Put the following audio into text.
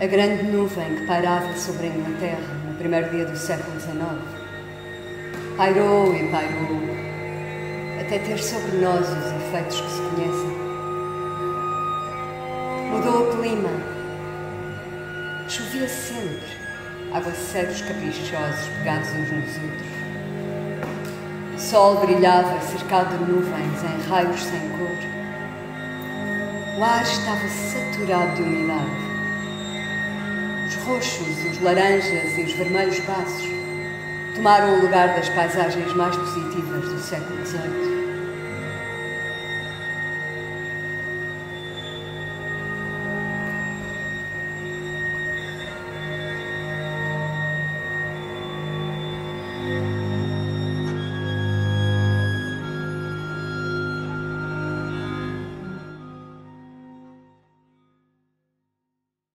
grande nuvem que pairava sobre a Inglaterra no primeiro dia do século XIX. Pairou e pairou, até ter sobre nós os efeitos que se conhecem. Mudou o clima. Chovia sempre, aguaceiros caprichosos pegados uns nos outros. O sol brilhava cercado de nuvens em raios sem cor. O ar estava saturado de umidade. Os roxos, os laranjas e os vermelhos passos tomaram o lugar das paisagens mais positivas do século XVIII.